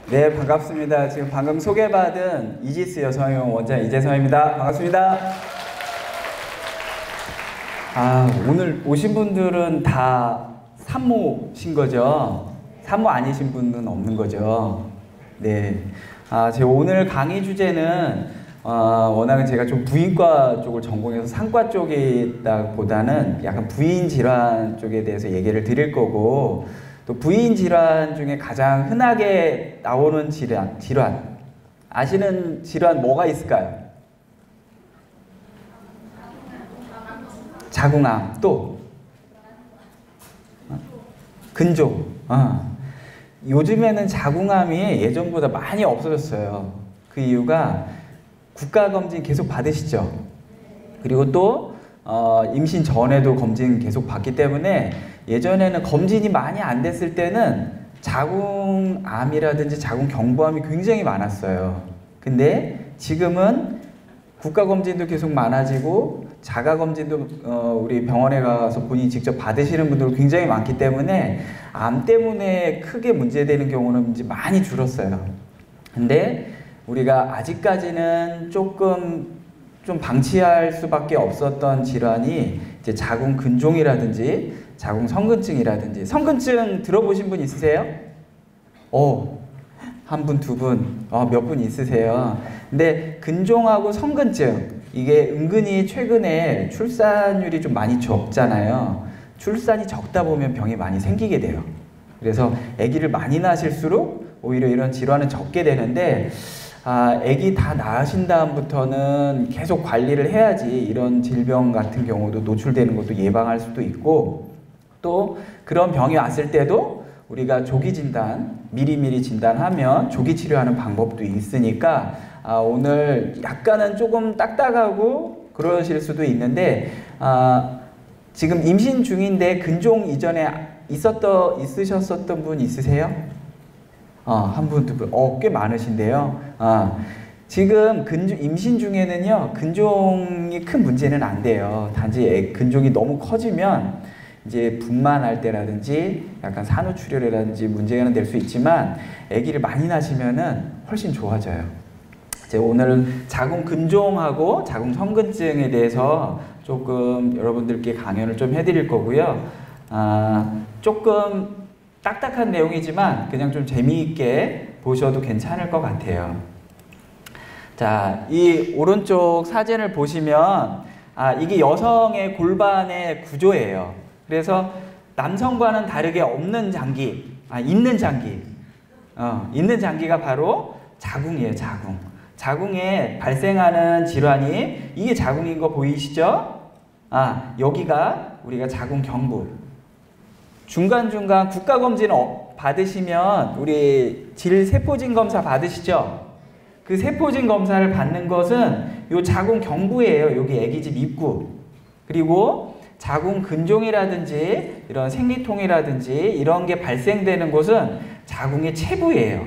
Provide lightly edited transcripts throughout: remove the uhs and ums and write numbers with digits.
네, 반갑습니다. 지금 방금 소개받은 이지스 여성의원 원장 이재성입니다. 반갑습니다. 오늘 오신 분들은 다 산모신 거죠? 산모 아니신 분은 없는 거죠? 네. 제 오늘 강의 주제는 워낙에 제가 좀 부인과 쪽을 전공해서 상과 쪽이다 보다는 약간 부인 질환 쪽에 대해서 얘기를 드릴 거고, 또 부인 질환 중에 가장 흔하게 나오는 질환 아시는 질환 뭐가 있을까요? 자궁암, 또 근종. 요즘에는 자궁암이 예전보다 많이 없어졌어요. 그 이유가 국가검진 계속 받으시죠. 그리고 또 임신 전에도 검진 계속 받기 때문에 예전에는 검진이 많이 안 됐을 때는 자궁암이라든지 자궁경부암이 굉장히 많았어요. 근데 지금은 국가검진도 계속 많아지고 자가검진도 우리 병원에 가서 본인이 직접 받으시는 분들 굉장히 많기 때문에 암 때문에 크게 문제되는 경우는 이제 많이 줄었어요. 근데 우리가 아직까지는 조금 좀 방치할 수밖에 없었던 질환이 이제 자궁근종이라든지 자궁성근증이라든지. 성근증 들어보신 분 있으세요? 한 분, 두 분, 몇 분 있으세요. 근데 근종하고 성근증, 이게 은근히 최근에 출산율이 좀 많이 적잖아요. 출산이 적다 보면 병이 많이 생기게 돼요. 그래서 아기를 많이 낳으실수록 오히려 이런 질환은 적게 되는데, 아기 다 낳으신 다음부터는 계속 관리를 해야지 이런 질병 같은 경우도 노출되는 것도 예방할 수도 있고, 또 그런 병이 왔을 때도 우리가 조기 진단, 미리미리 진단하면 조기 치료하는 방법도 있으니까 오늘 약간은 조금 딱딱하고 그러실 수도 있는데, 지금 임신 중인데 근종 이전에 있으셨었던 분 있으세요? 한 분, 두 분, 꽤 많으신데요. 지금 임신 중에는요, 근종이 큰 문제는 안 돼요. 단지 근종이 너무 커지면 이제 분만할 때라든지 약간 산후출혈이라든지 문제가 될 수 있지만 아기를 많이 낳으시면은 훨씬 좋아져요. 제가 오늘은 자궁근종하고 자궁성근증에 대해서 조금 여러분들께 강연을 좀 해드릴 거고요. 조금 딱딱한 내용이지만 그냥 좀 재미있게 보셔도 괜찮을 것 같아요. 자, 이 오른쪽 사진을 보시면 이게 여성의 골반의 구조예요. 그래서 남성과는 다르게 없는 장기, 있는 장기. 있는 장기가 바로 자궁이에요, 자궁. 자궁에 발생하는 질환이 이게 자궁인 거 보이시죠? 여기가 우리가 자궁경부. 중간중간 국가검진 받으시면 우리 질세포진 검사 받으시죠? 그 세포진 검사를 받는 것은 요 자궁경부예요. 여기 아기집 입구. 그리고 자궁근종이라든지 이런 생리통이라든지 이런 게 발생되는 곳은 자궁의 체부예요.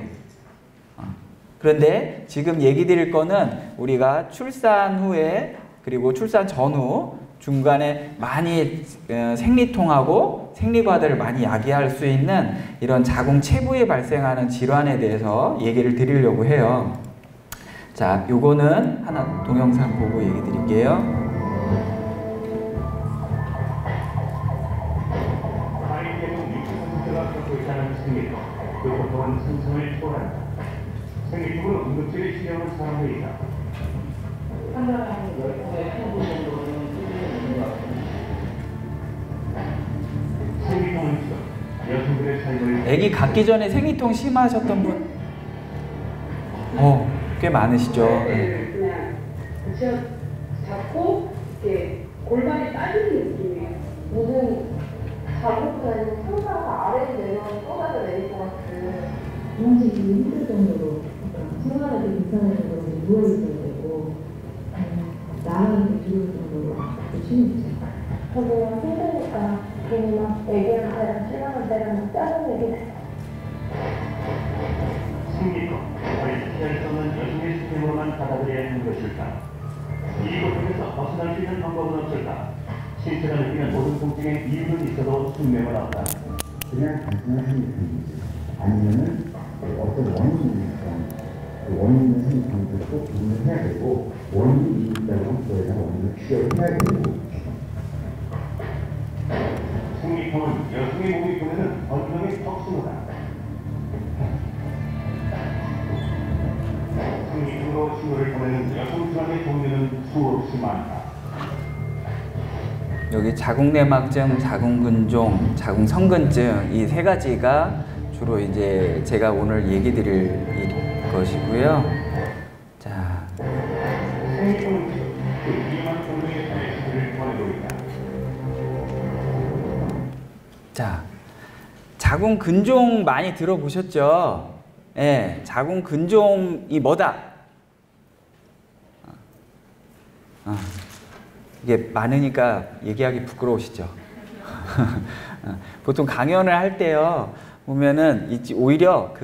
그런데 지금 얘기 드릴 거는 우리가 출산 후에 그리고 출산 전후 중간에 많이 생리통하고 생리과다를 많이 야기할 수 있는 이런 자궁 체부에 발생하는 질환에 대해서 얘기를 드리려고 해요. 자, 요거는 하나 동영상 보고 얘기 드릴게요. 그 보통은 생성을 초월한다. 생리통으로 응급실에 실려오는 사람도 있다. 한 달에 한 10분에 1분 정도는 생리통이 것 같습니다. 생리통은 지금 여성들의 삶을 아기 갖기 전에 생리통 심하셨던 분? 꽤 많으시죠. 그냥 잡고 이렇게 골반이 딸리는 느낌이에요. 무슨 자국도 아니고 상사가 아래로 내려와서 쏟아져 내릴 것 같은. 움직이기 힘들 정도로 생활하기 불편할 정도로 누워있어야 되고 나가는 게 두려울 정도로 심했죠. 저도 힘드니까 괜히 막 애기랑 애랑 실망할 때랑 짜증내게 돼요. 생리통, 거의 피할 수 없는 여성의 시스템으로만 받아들여야 하는 것일까? 이 고통에서 벗어날 수 있는 방법은 없을까? 신체가 느끼는 모든 통증에 이유는 있어도 숙명은 없다. 그냥 단순한 생리통이지 아니면은 어떤 어떤 원인이니까 그 원인 있는 생리통도 꼭 구분을 해야 되고 원인이 있다면 그거에다가 원인을 추적을 해야 되고 생리통은 여성의 몸이 보내는 본능의 턱신호다. 생리통으로 신호를 보내는 여성 질환의 종류는 수없이 많다. 여기 자궁내막증, 자궁근종, 자궁성근증 이 세 가지가 주로 이제 제가 오늘 얘기 드릴 것이고요. 자, 생리통은 그 위험한 종류의 메시지를 보내고 있다. 자, 자궁근종 많이 들어보셨죠? 예, 자궁근종이 뭐다? 이게 많으니까 얘기하기 부끄러우시죠? 보통 강연을 할 때요, 보면은 오히려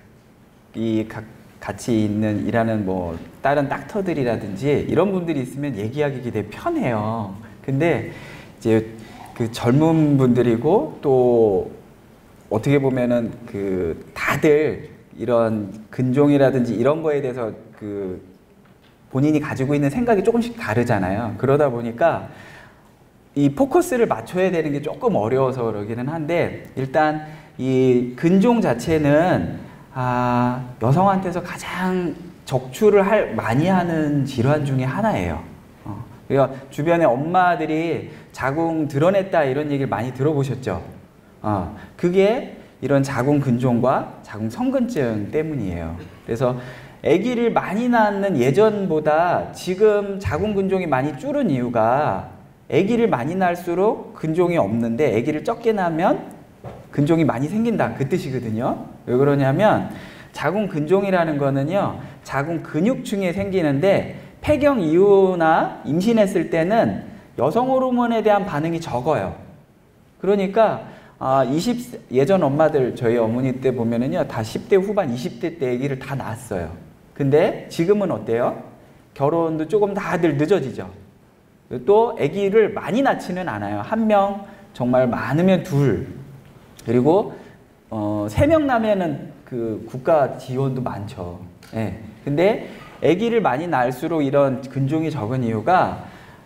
같이 일하는 뭐 다른 닥터들이라든지 이런 분들이 있으면 얘기하기 되게 편해요. 근데 이제 그 젊은 분들이고 또 어떻게 보면은 다들 이런 근종이라든지 이런 거에 대해서 본인이 가지고 있는 생각이 조금씩 다르잖아요. 그러다 보니까 이 포커스를 맞춰야 되는 게 조금 어려워서 그러기는 한데, 일단 이 근종 자체는 여성한테서 가장 적출을 많이 하는 질환 중에 하나예요. 그러니까 주변에 엄마들이 자궁 드러냈다 이런 얘기를 많이 들어보셨죠? 그게 이런 자궁 근종과 자궁 성근증 때문이에요. 그래서 아기를 많이 낳는 예전보다 지금 자궁 근종이 많이 줄은 이유가, 아기를 많이 낳을수록 근종이 없는데 아기를 적게 낳으면 근종이 많이 생긴다, 그 뜻이거든요. 왜 그러냐면 자궁 근종이라는 거는요, 자궁 근육층에 생기는데 폐경 이후나 임신했을 때는 여성 호르몬에 대한 반응이 적어요. 그러니까 예전 엄마들, 저희 어머니 때 보면은요, 다 10대 후반, 20대 때 아기를 다 낳았어요. 근데 지금은 어때요? 결혼도 조금 다들 늦어지죠. 또 아기를 많이 낳지는 않아요. 1명, 정말 많으면 2. 그리고 3명 나면은 국가 지원도 많죠. 예. 근데 아기를 많이 낳을수록 이런 근종이 적은 이유가,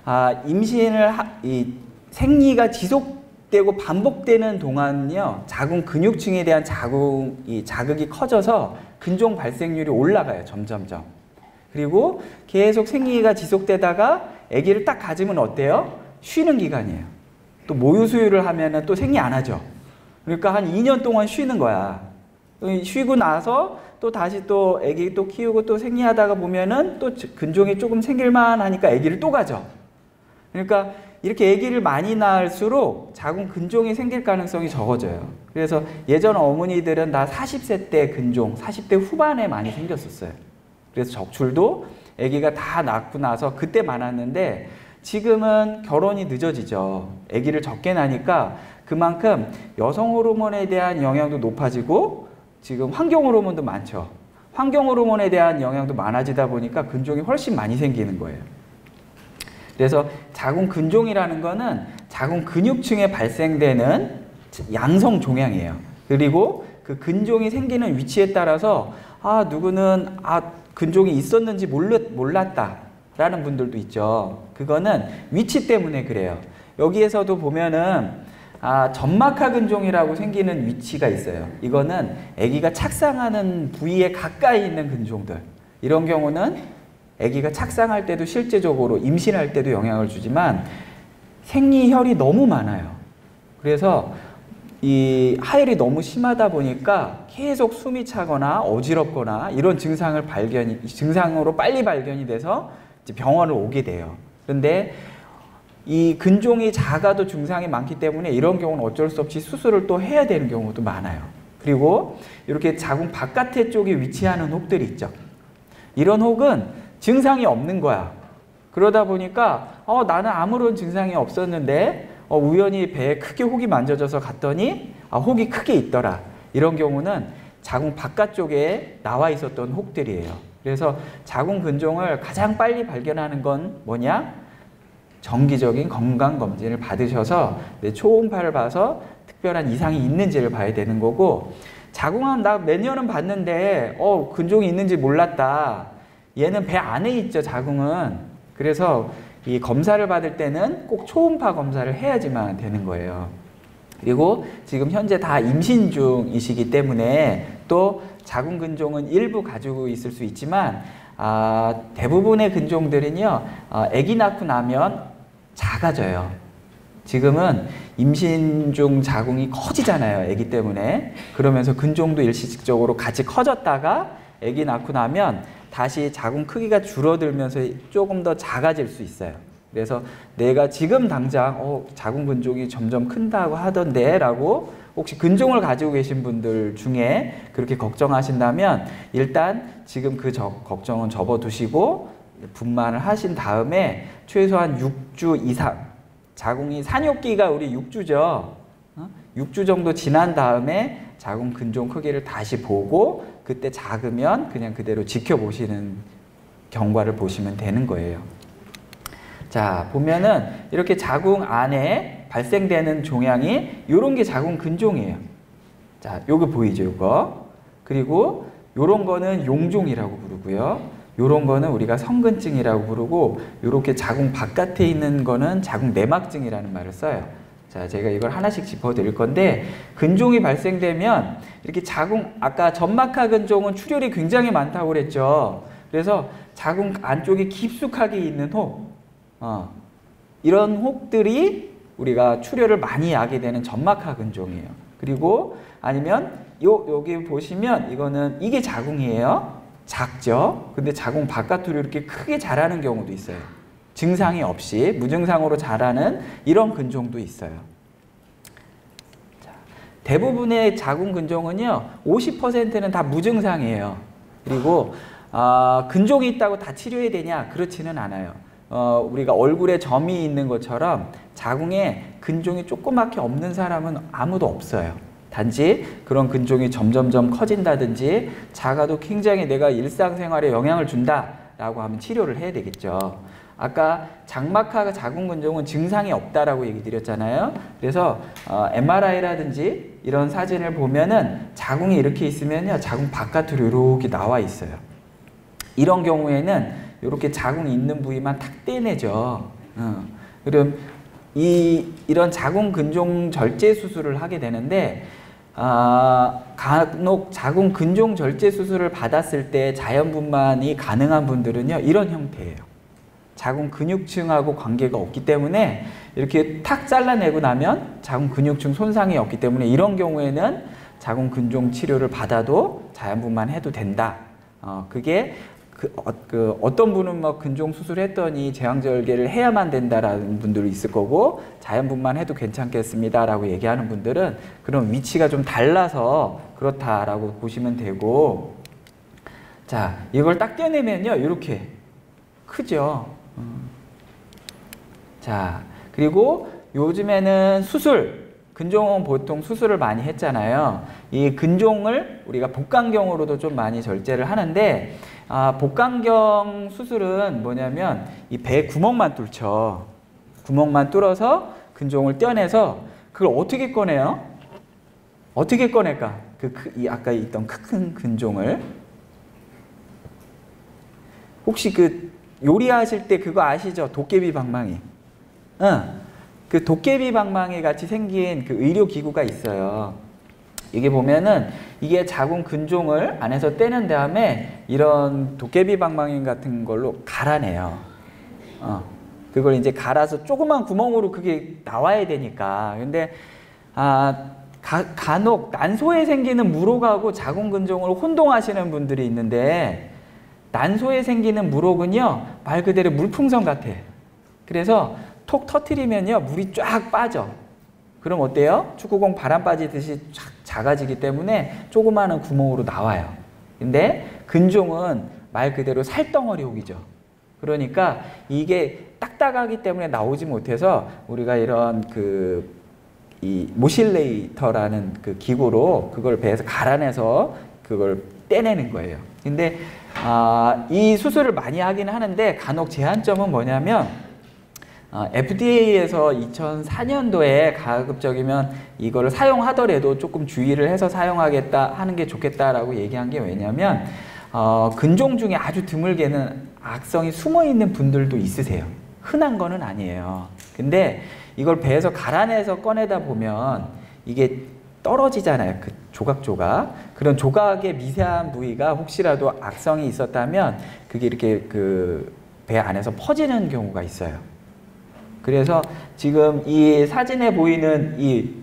생리가 지속되고 반복되는 동안요, 자궁 근육층에 대한 자극이 커져서 근종 발생률이 올라가요, 점점점. 그리고 계속 생리가 지속되다가 아기를 딱 가지면 어때요? 쉬는 기간이에요. 또 모유 수유를 하면은 또 생리 안 하죠. 그러니까 한 2년 동안 쉬는 거야. 쉬고 나서 또 다시 또 아기 또 키우고 또 생리하다가 보면은 또 근종이 조금 생길만 하니까 아기를 또 가져. 그러니까 이렇게 아기를 많이 낳을수록 자궁 근종이 생길 가능성이 적어져요. 그래서 예전 어머니들은 다 40세 때 근종, 40대 후반에 많이 생겼었어요. 그래서 적출도 아기가 다 낳고 나서 그때 많았는데, 지금은 결혼이 늦어지죠. 아기를 적게 낳으니까 그만큼 여성 호르몬에 대한 영향도 높아지고, 지금 환경 호르몬도 많죠. 환경 호르몬에 대한 영향도 많아지다 보니까 근종이 훨씬 많이 생기는 거예요. 그래서 자궁 근종이라는 거는 자궁 근육층에 발생되는 양성 종양이에요. 그리고 그 근종이 생기는 위치에 따라서 누구는 근종이 있었는지 몰랐다라는 분들도 있죠. 그거는 위치 때문에 그래요. 여기에서도 보면은 점막하 근종이라고 생기는 위치가 있어요. 이거는 아기가 착상하는 부위에 가까이 있는 근종들. 이런 경우는 아기가 착상할 때도 실제적으로 임신할 때도 영향을 주지만 생리혈이 너무 많아요. 그래서 이 하혈이 너무 심하다 보니까 계속 숨이 차거나 어지럽거나 이런 증상으로 빨리 발견이 돼서 이제 병원을 오게 돼요. 그런데 이 근종이 작아도 증상이 많기 때문에 이런 경우는 어쩔 수 없이 수술을 또 해야 되는 경우도 많아요. 그리고 이렇게 자궁 바깥에 쪽에 위치하는 혹들이 있죠. 이런 혹은 증상이 없는 거야. 그러다 보니까 나는 아무런 증상이 없었는데 우연히 배에 크게 혹이 만져져서 갔더니 혹이 크게 있더라. 이런 경우는 자궁 바깥쪽에 나와 있었던 혹들이에요. 그래서 자궁 근종을 가장 빨리 발견하는 건 뭐냐? 정기적인 건강검진을 받으셔서 내 초음파를 봐서 특별한 이상이 있는지를 봐야 되는 거고, 자궁은 나 몇 년은 봤는데 근종이 있는지 몰랐다. 얘는 배 안에 있죠, 자궁은. 그래서 이 검사를 받을 때는 꼭 초음파 검사를 해야지만 되는 거예요. 그리고 지금 현재 다 임신 중이시기 때문에 또 자궁 근종은 일부 가지고 있을 수 있지만 대부분의 근종들은요, 아기 낳고 나면 작아져요. 지금은 임신 중 자궁이 커지잖아요, 아기 때문에. 그러면서 근종도 일시적으로 같이 커졌다가 아기 낳고 나면 다시 자궁 크기가 줄어들면서 조금 더 작아질 수 있어요. 그래서 내가 지금 당장 자궁 근종이 점점 큰다고 하던데 라고 혹시 근종을 가지고 계신 분들 중에 그렇게 걱정하신다면 일단 지금 그 걱정은 접어두시고 분만을 하신 다음에 최소한 6주 이상, 자궁이 산욕기가 우리 6주죠. 6주 정도 지난 다음에 자궁 근종 크기를 다시 보고 그때 작으면 그냥 그대로 지켜보시는 경과를 보시면 되는 거예요. 자, 보면은 이렇게 자궁 안에 발생되는 종양이 요런 게 자궁 근종이에요. 자, 요거 보이죠, 요거. 그리고 요런 거는 용종이라고 부르고요. 요런 거는 우리가 성근증이라고 부르고, 요렇게 자궁 바깥에 있는 거는 자궁 내막증이라는 말을 써요. 자, 제가 이걸 하나씩 짚어드릴 건데, 근종이 발생되면 이렇게 자궁, 아까 점막하 근종은 출혈이 굉장히 많다고 그랬죠. 그래서 자궁 안쪽에 깊숙하게 있는 혹, 이런 혹들이 우리가 출혈을 많이 하게 되는 점막하 근종이에요. 그리고 아니면 여기 보시면 이게 자궁이에요. 작죠. 근데 자궁 바깥으로 이렇게 크게 자라는 경우도 있어요. 증상이 없이 무증상으로 자라는 이런 근종도 있어요. 자, 대부분의 자궁 근종은요, 50%는 다 무증상이에요. 그리고 근종이 있다고 다 치료해야 되냐? 그렇지는 않아요. 우리가 얼굴에 점이 있는 것처럼 자궁에 근종이 조그맣게 없는 사람은 아무도 없어요. 단지 그런 근종이 점점점 커진다든지 작아도 굉장히 내가 일상생활에 영향을 준다라고 하면 치료를 해야 되겠죠. 아까 장막하 자궁 근종은 증상이 없다라고 얘기 드렸잖아요. 그래서 MRI라든지 이런 사진을 보면은 자궁이 이렇게 있으면요, 자궁 바깥으로 이렇게 나와 있어요. 이런 경우에는 이렇게 자궁이 있는 부위만 탁 떼내죠. 그럼 이런 자궁 근종 절제 수술을 하게 되는데, 간혹 자궁 근종 절제 수술을 받았을 때 자연분만이 가능한 분들은요, 이런 형태예요. 자궁 근육층하고 관계가 없기 때문에 이렇게 탁 잘라내고 나면 자궁 근육층 손상이 없기 때문에 이런 경우에는 자궁 근종 치료를 받아도 자연분만해도 된다. 그게 어떤 분은 뭐 근종 수술했더니 제왕절개를 해야만 된다라는 분들이 있을 거고, 자연분만해도 괜찮겠습니다라고 얘기하는 분들은 그런 위치가 좀 달라서 그렇다라고 보시면 되고, 자, 이걸 딱 떼내면요, 이렇게 크죠. 자, 그리고 요즘에는 근종은 보통 수술을 많이 했잖아요. 이 근종을 우리가 복강경으로도 좀 많이 절제를 하는데, 복강경 수술은 뭐냐면 이 배 구멍만 뚫죠. 구멍만 뚫어서 근종을 떼어내서 그걸 어떻게 꺼내요? 어떻게 꺼낼까? 아까 있던 큰 근종을. 혹시 요리하실 때 그거 아시죠? 도깨비 방망이. 그 도깨비 방망이 같이 생긴 그 의료기구가 있어요. 이게 보면은 이게 자궁 근종을 안에서 떼는 다음에 이런 도깨비 방망이 같은 걸로 갈아내요. 그걸 이제 갈아서 조그만 구멍으로 그게 나와야 되니까. 근데 간혹 난소에 생기는 물혹하고 자궁 근종을 혼동하시는 분들이 있는데, 난소에 생기는 물혹은요, 말 그대로 물풍선 같아. 그래서 톡 터트리면요, 물이 쫙 빠져. 그럼 어때요? 축구공 바람 빠지듯이 쫙 작아지기 때문에 조그마한 구멍으로 나와요. 근데 근종은 말 그대로 살덩어리 혹이죠. 그러니까 이게 딱딱하기 때문에 나오지 못해서 우리가 이런 이 모실레이터라는 그 기구로 그걸 배에서 갈아내서 그걸 떼내는 거예요. 근데 이 수술을 많이 하긴 하는데 간혹 제한점은 뭐냐면, FDA에서 2004년도에 가급적이면 이거를 사용하더라도 조금 주의를 해서 사용하겠다 하는 게 좋겠다라고 얘기한 게 왜냐면 근종 중에 아주 드물게는 악성이 숨어 있는 분들도 있으세요. 흔한 거는 아니에요. 근데 이걸 배에서 갈아내서 꺼내다 보면 이게 떨어지잖아요. 그 조각조각. 그런 조각의 미세한 부위가 혹시라도 악성이 있었다면 그게 이렇게 그 배 안에서 퍼지는 경우가 있어요. 그래서 지금 이 사진에 보이는 이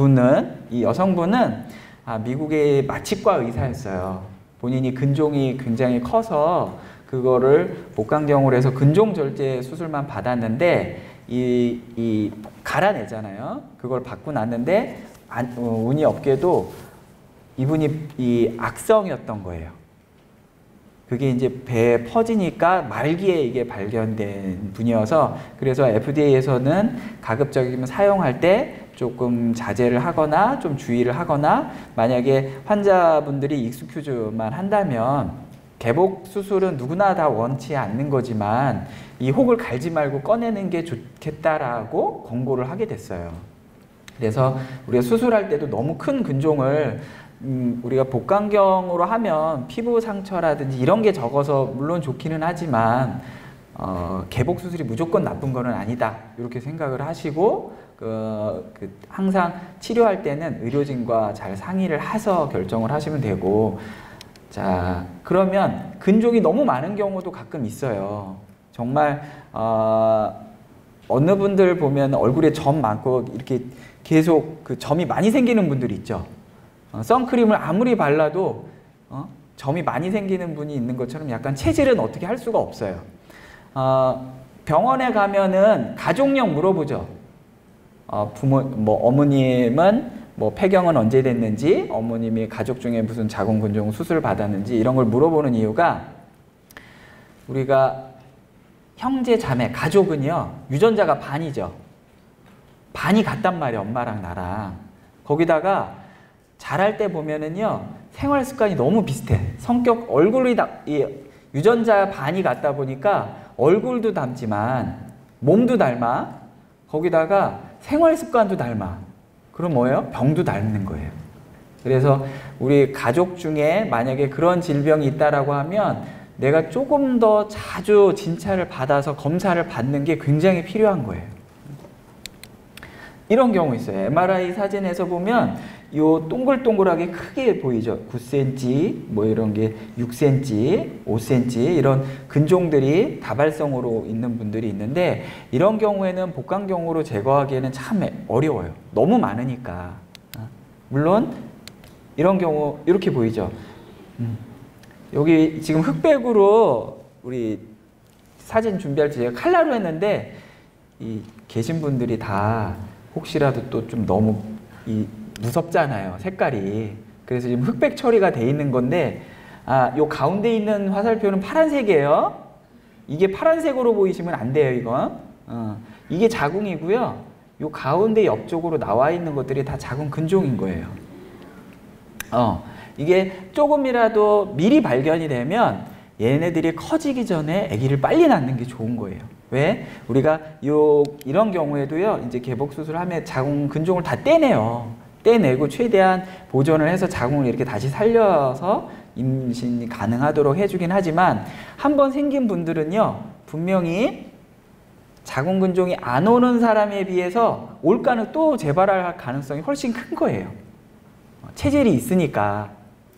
여성분은 미국의 마취과 의사였어요. 본인이 근종이 굉장히 커서 그거를 복강경으로 해서 근종 절제 수술만 받았는데 이 갈아내잖아요. 그걸 받고 났는데 운이 없게도 이분이 이 악성이었던 거예요. 그게 이제 배에 퍼지니까 말기에 이게 발견된 분이어서 그래서 FDA에서는 가급적이면 사용할 때 조금 자제를 하거나 좀 주의를 하거나 만약에 환자분들이 익스큐즈만 한다면 개복 수술은 누구나 다 원치 않는 거지만 이 혹을 갈지 말고 꺼내는 게 좋겠다라고 권고를 하게 됐어요. 그래서 우리가 수술할 때도 너무 큰 근종을 우리가 복강경으로 하면 피부 상처라든지 이런 게 적어서 물론 좋기는 하지만 개복 수술이 무조건 나쁜 거는 아니다 이렇게 생각을 하시고 항상 치료할 때는 의료진과 잘 상의를 해서 결정을 하시면 되고 자 그러면 근종이 너무 많은 경우도 가끔 있어요. 정말 어느 분들 보면 얼굴에 점 많고 이렇게 계속 그 점이 많이 생기는 분들이 있죠. 선크림을 아무리 발라도 점이 많이 생기는 분이 있는 것처럼 약간 체질은 어떻게 할 수가 없어요. 병원에 가면은 가족력 물어보죠. 어머님은 폐경은 언제 됐는지, 어머님이 가족 중에 무슨 자궁근종 수술을 받았는지 이런 걸 물어보는 이유가 우리가 형제, 자매, 가족은요 유전자가 반이죠. 반이 같단 말이에요. 엄마랑 나랑. 거기다가 자랄 때 보면은요 생활 습관이 너무 비슷해. 성격, 얼굴이 유전자 반이 같다 보니까 얼굴도 닮지만 몸도 닮아. 거기다가 생활 습관도 닮아. 그럼 뭐예요? 병도 닮는 거예요. 그래서 우리 가족 중에 만약에 그런 질병이 있다라고 하면 내가 조금 더 자주 진찰을 받아서 검사를 받는 게 굉장히 필요한 거예요. 이런 경우 있어요. MRI 사진에서 보면 요 동글동글하게 크게 보이죠. 9cm, 뭐 이런 게 6cm, 5cm 이런 근종들이 다발성으로 있는 분들이 있는데 이런 경우에는 복강경으로 제거하기에는 참 어려워요. 너무 많으니까. 물론 이런 경우 이렇게 보이죠. 여기 지금 흑백으로 우리 사진 준비할 때 제가 칼라로 했는데 이 계신 분들이 다 혹시라도 또 좀 너무 무섭잖아요. 색깔이. 그래서 지금 흑백 처리가 돼 있는 건데 요 가운데 있는 화살표는 파란색이에요. 이게 파란색으로 보이시면 안 돼요. 이건. 이게 자궁이고요. 요 가운데 옆쪽으로 나와 있는 것들이 다 자궁 근종인 거예요. 이게 조금이라도 미리 발견이 되면 얘네들이 커지기 전에 아기를 빨리 낳는 게 좋은 거예요. 왜? 우리가 이런 경우에도요, 이제 개복 수술하면 자궁 근종을 다 떼내요. 떼내고 최대한 보존을 해서 자궁을 이렇게 다시 살려서 임신이 가능하도록 해주긴 하지만 한번 생긴 분들은요, 분명히 자궁 근종이 안 오는 사람에 비해서 올가는 또 재발할 가능성이 훨씬 큰 거예요. 체질이 있으니까.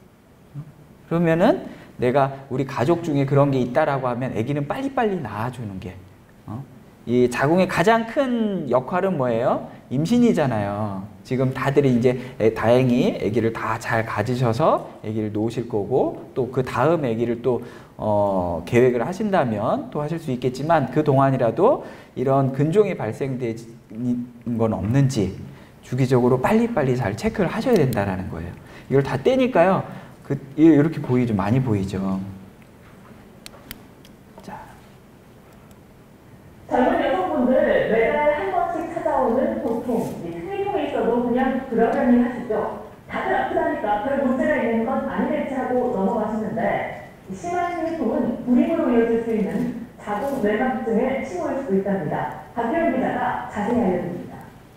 그러면은 내가 우리 가족 중에 그런 게 있다라고 하면 아기는 빨리빨리 낳아주는 게 이 자궁의 가장 큰 역할은 뭐예요? 임신이잖아요. 지금 다들 이제 다행히 아기를 다 잘 가지셔서 아기를 놓으실 거고 또 그 다음 아기를 또 계획을 하신다면 또 하실 수 있겠지만 그 동안이라도 이런 근종이 발생되는 건 없는지 주기적으로 빨리빨리 잘 체크를 하셔야 된다는 거예요. 이걸 다 떼니까요. 이렇게 보이죠. 많이 보이죠. 젊은 여성분들 매달 한 번씩 찾아오는 고통, 스니핑이 있어도 그냥 그러려니 하시죠. 다들 아프다니까 별 문제가 있는 건 아니겠지 하고 넘어가시는데 심한 스니핑은 불임으로 이어질 수 있는 자궁 내막증에 침몰할 수도 있답니다. 박혜영 기자가 자세히 알려드립니다.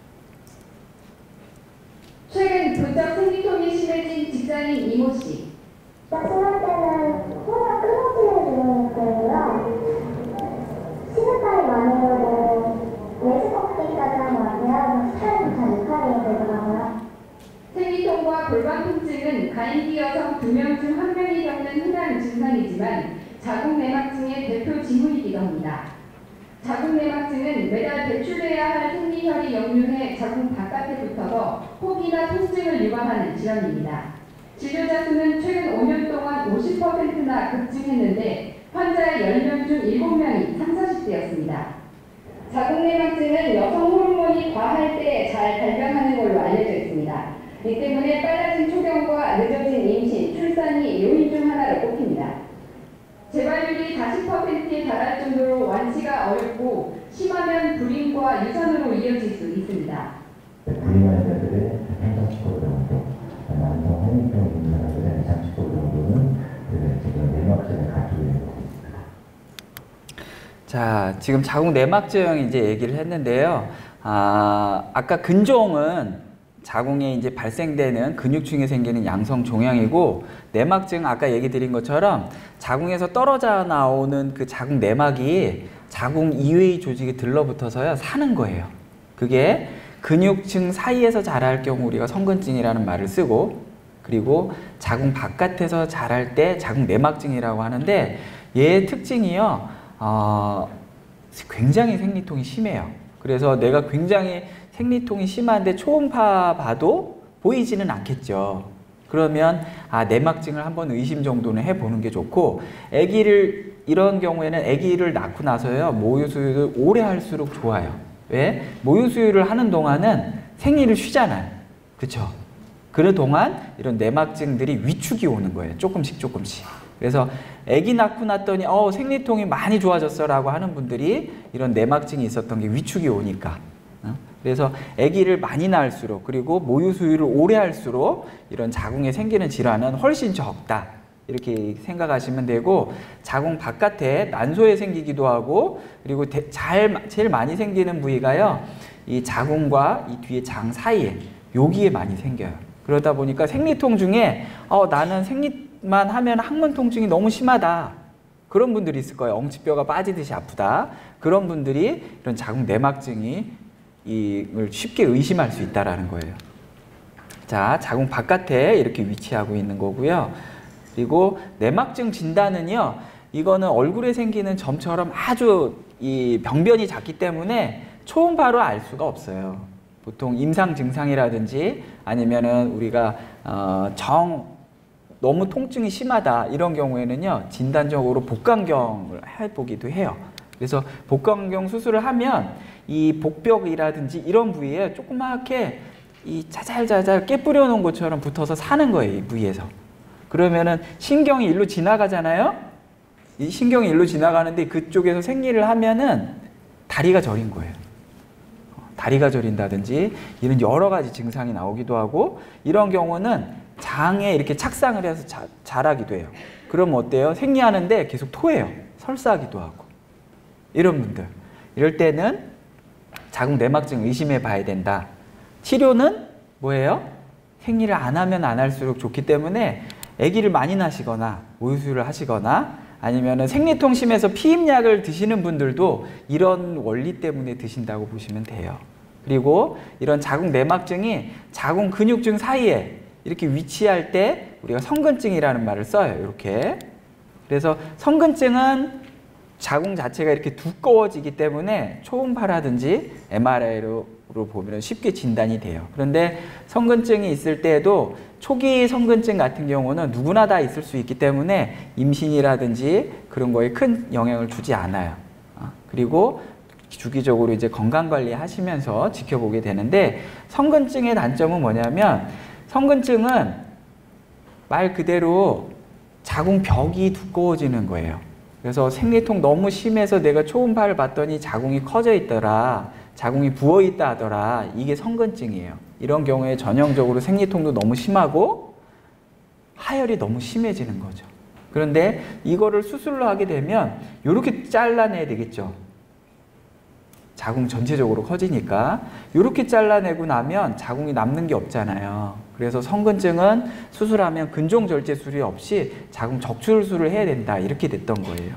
최근 부쩍 생리통이 심해진 직장인 이모 씨. 심할 때는 코가 끊어지는 거고요. 식욕감이 많으려고 외수꺾기까지 하는 것 같아요. 식욕이 잘 못하게 되더라고요. 생리통과 골반 통증은 가임기 여성 2명 중 1명이 겪는 흔한 증상이지만 자궁 내막증의 대표 징후이기도 합니다. 자궁 내막증은 매달 배출돼야 할 생리혈이 역류해 자궁 바깥에 붙어서 혹이나 통증을 유발하는 질환입니다. 진료자 수는 최근 5년 동안 50%나 급증했는데 환자의 10명 중 7명이 30, 40대였습니다. 자궁 내막증은 여성 호르몬이 과할 때 잘 발병하는 걸로 알려져 있습니다. 이 때문에 빨라진 초경과 늦어진 임신, 출산이 요인 중 하나로 꼽힙니다. 재발률이 40%에 달할 정도로 완치가 어렵고 심하면 불임과 유산으로 이어질 수 있습니다. 불임 환자들의 30% 정도, 남성 성인병 있는 사람들의 30% 정도는 지금 내막증을 가지고 있는 거고 있습니다. 자, 지금 자궁 내막증 이제 얘기를 했는데요. 아까 근종은 자궁에 이제 발생되는 근육층에 생기는 양성 종양이고, 내막증 아까 얘기 드린 것처럼 자궁에서 떨어져 나오는 그 자궁 내막이 자궁 이외의 조직에 들러붙어서요 사는 거예요. 그게 근육층 사이에서 자랄 경우 우리가 성근증이라는 말을 쓰고, 그리고 자궁 바깥에서 자랄 때 자궁 내막증이라고 하는데, 얘의 특징이요 굉장히 생리통이 심해요. 그래서 내가 굉장히 생리통이 심한데 초음파 봐도 보이지는 않겠죠. 그러면 내막증을 한번 의심 정도는 해보는 게 좋고, 이런 경우에는 아기를 낳고 나서요 모유 수유를 오래 할수록 좋아요. 왜? 모유 수유를 하는 동안은 생리를 쉬잖아요. 그쵸? 그 동안 이런 내막증들이 위축이 오는 거예요. 조금씩. 그래서 아기 낳고 났더니 생리통이 많이 좋아졌어 라고 하는 분들이 이런 내막증이 있었던 게 위축이 오니까. 그래서 아기를 많이 낳을수록, 그리고 모유 수유를 오래 할수록 이런 자궁에 생기는 질환은 훨씬 적다, 이렇게 생각하시면 되고, 자궁 바깥에 난소에 생기기도 하고, 그리고 제일 많이 생기는 부위가요 이 자궁과 이 뒤에 장 사이에, 여기에 많이 생겨요. 그러다 보니까 생리통 중에 나는 생리만 하면 항문 통증이 너무 심하다, 그런 분들이 있을 거예요. 엉치뼈가 빠지듯이 아프다. 그런 분들이 이런 자궁 내막증이 이걸 쉽게 의심할 수 있다라는 거예요. 자, 자궁 바깥에 이렇게 위치하고 있는 거고요. 그리고 내막증 진단은요, 이거는 얼굴에 생기는 점처럼 아주 이 병변이 작기 때문에 초음파로 알 수가 없어요. 보통 임상 증상이라든지 아니면은 우리가 너무 통증이 심하다 이런 경우에는요 진단적으로 복강경을 해보기도 해요. 그래서 복강경 수술을 하면 이 복벽이라든지 이런 부위에 조그맣게 이 자잘자잘 깨 뿌려 놓은 것처럼 붙어서 사는 거예요, 이 부위에서. 그러면은 신경이 일로 지나가잖아요. 이 신경이 일로 지나가는데 그쪽에서 생리를 하면은 다리가 저린 거예요. 다리가 저린다든지 이런 여러 가지 증상이 나오기도 하고, 이런 경우는 장에 이렇게 착상을 해서 자라기도 해요. 그럼 어때요? 생리하는데 계속 토해요. 설사하기도 하고. 이런 분들, 이럴 때는 자궁 내막증 의심해 봐야 된다. 치료는 뭐예요? 생리를 안 하면 안 할수록 좋기 때문에 아기를 많이 낳으시거나 모유수유를 하시거나, 아니면 생리통 심해서 피임약을 드시는 분들도 이런 원리 때문에 드신다고 보시면 돼요. 그리고 이런 자궁 내막증이 자궁 근육층 사이에 이렇게 위치할 때 우리가 성근증이라는 말을 써요. 이렇게. 그래서 성근증은 자궁 자체가 이렇게 두꺼워지기 때문에 초음파라든지 MRI로 보면 쉽게 진단이 돼요. 그런데 성근증이 있을 때에도 초기 성근증 같은 경우는 누구나 다 있을 수 있기 때문에 임신이라든지 그런 거에 큰 영향을 주지 않아요. 그리고 주기적으로 이제 건강관리 하시면서 지켜보게 되는데, 성근증의 단점은 뭐냐면, 성근증은 말 그대로 자궁벽이 두꺼워지는 거예요. 그래서 생리통 너무 심해서 내가 초음파를 봤더니 자궁이 커져 있더라, 자궁이 부어 있다 하더라, 이게 성근증이에요. 이런 경우에 전형적으로 생리통도 너무 심하고 하혈이 너무 심해지는 거죠. 그런데 이거를 수술로 하게 되면 이렇게 잘라내야 되겠죠. 자궁 전체적으로 커지니까 이렇게 잘라내고 나면 자궁이 남는 게 없잖아요. 그래서 성근증은 수술하면 근종절제술이 없이 자궁 적출술을 해야 된다, 이렇게 됐던 거예요.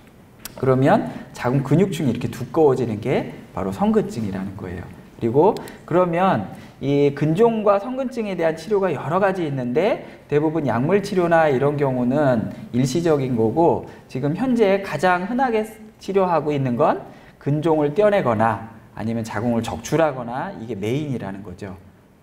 그러면 자궁 근육층이 이렇게 두꺼워지는 게 바로 성근증이라는 거예요. 그리고 그러면 이 근종과 성근증에 대한 치료가 여러 가지 있는데 대부분 약물 치료나 이런 경우는 일시적인 거고, 지금 현재 가장 흔하게 치료하고 있는 건 근종을 떼어내거나 아니면 자궁을 적출하거나, 이게 메인이라는 거죠.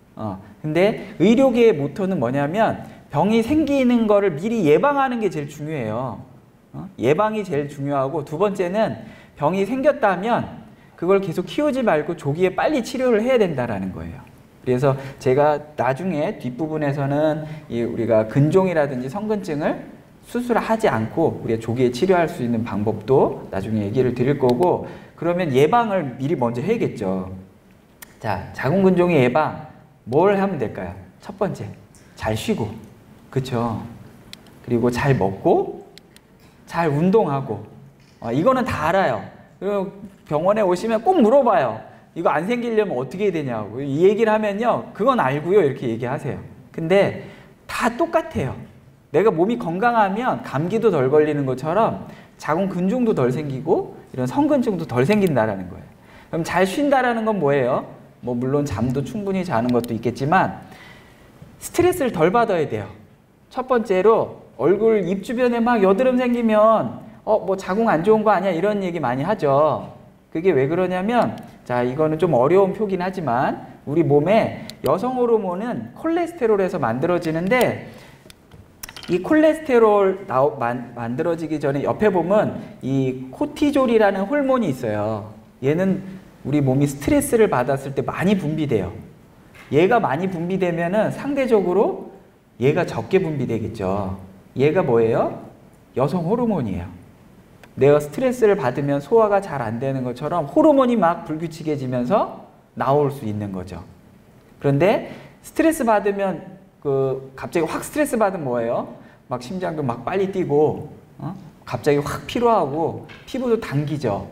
근데 의료계의 모토는 뭐냐면 병이 생기는 거를 미리 예방하는 게 제일 중요해요. 예방이 제일 중요하고, 두 번째는 병이 생겼다면 그걸 계속 키우지 말고 조기에 빨리 치료를 해야 된다라는 거예요. 그래서 제가 나중에 뒷부분에서는 우리가 근종이라든지 성근증을 수술하지 않고 우리가 조기에 치료할 수 있는 방법도 나중에 얘기를 드릴 거고, 그러면 예방을 미리 먼저 해야겠죠. 자, 자궁근종의 예방 뭘 하면 될까요? 첫 번째, 잘 쉬고, 그쵸? 그리고 잘 먹고, 잘 운동하고, 이거는 다 알아요. 그리고 병원에 오시면 꼭 물어봐요. 이거 안 생기려면 어떻게 해야 되냐고. 이 얘기를 하면요, 그건 알고요, 이렇게 얘기하세요. 근데 다 똑같아요. 내가 몸이 건강하면 감기도 덜 걸리는 것처럼 자궁 근종도 덜 생기고 이런 성근증도 덜 생긴다라는 거예요. 그럼 잘 쉰다라는 건 뭐예요? 뭐 물론 잠도 충분히 자는 것도 있겠지만 스트레스를 덜 받아야 돼요. 첫 번째로 얼굴, 입 주변에 막 여드름 생기면 뭐 자궁 안 좋은 거 아니야, 이런 얘기 많이 하죠. 그게 왜 그러냐면, 자, 이거는 좀 어려운 표긴 하지만 우리 몸에 여성 호르몬은 콜레스테롤에서 만들어지는데, 이 콜레스테롤 만들어지기 전에 옆에 보면 이 코티졸이라는 호르몬이 있어요. 얘는 우리 몸이 스트레스를 받았을 때 많이 분비돼요. 얘가 많이 분비되면은 상대적으로 얘가 적게 분비되겠죠. 얘가 뭐예요? 여성 호르몬이에요. 내가 스트레스를 받으면 소화가 잘 안 되는 것처럼 호르몬이 막 불규칙해지면서 나올 수 있는 거죠. 그런데 스트레스 받으면 갑자기 확 스트레스 받으면 뭐예요? 막 심장도 막 빨리 뛰고, 갑자기 확 피로하고 피부도 당기죠.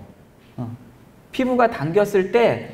피부가 당겼을 때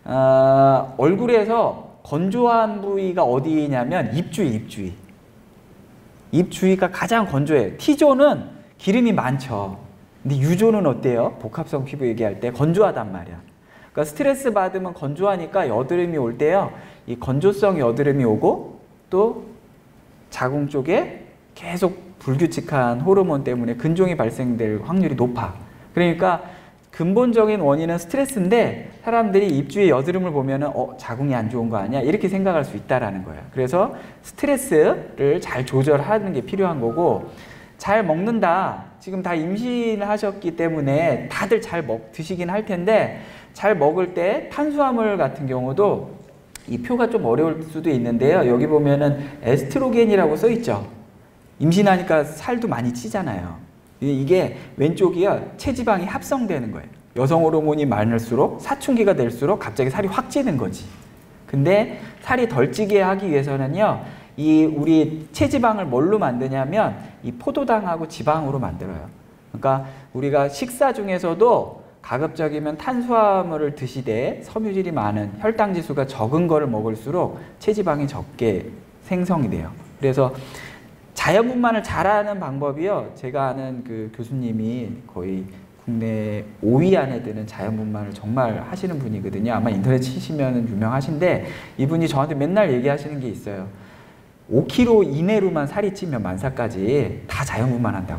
얼굴에서 건조한 부위가 어디냐면 입 주위가 가장 건조해요. T존은 기름이 많죠. 근데 U존은 어때요? 복합성 피부 얘기할 때 건조하단 말이야. 그러니까 스트레스 받으면 건조하니까 여드름이 올 때요, 이 건조성 여드름이 오고, 또 자궁 쪽에 계속 불규칙한 호르몬 때문에 근종이 발생될 확률이 높아. 그러니까 근본적인 원인은 스트레스인데 사람들이 입주위에 여드름을 보면은 자궁이 안 좋은 거 아니야? 이렇게 생각할 수 있다라는 거예요. 그래서 스트레스를 잘 조절하는 게 필요한 거고, 잘 먹는다. 지금 다 임신을 하셨기 때문에 다들 잘 드시긴 할 텐데, 잘 먹을 때 탄수화물 같은 경우도 이 표가 좀 어려울 수도 있는데요. 여기 보면은 에스트로겐이라고 써 있죠. 임신하니까 살도 많이 찌잖아요. 이게 왼쪽이요, 체지방이 합성되는 거예요. 여성 호르몬이 많을수록, 사춘기가 될수록 갑자기 살이 확 찌는 거지. 근데 살이 덜 찌게 하기 위해서는요, 이 우리 체지방을 뭘로 만드냐면 이 포도당하고 지방으로 만들어요. 그러니까 우리가 식사 중에서도 가급적이면 탄수화물을 드시되 섬유질이 많은, 혈당 지수가 적은 거를 먹을수록 체지방이 적게 생성이 돼요. 그래서 자연분만을 잘하는 방법이요, 제가 아는 그 교수님이 거의 국내 5위 안에 드는 자연분만을 정말 하시는 분이거든요. 아마 인터넷 치시면 유명하신데, 이분이 저한테 맨날 얘기하시는 게 있어요. 5kg 이내로만 살이 찌면 만사까지 다 자연분만 한다고.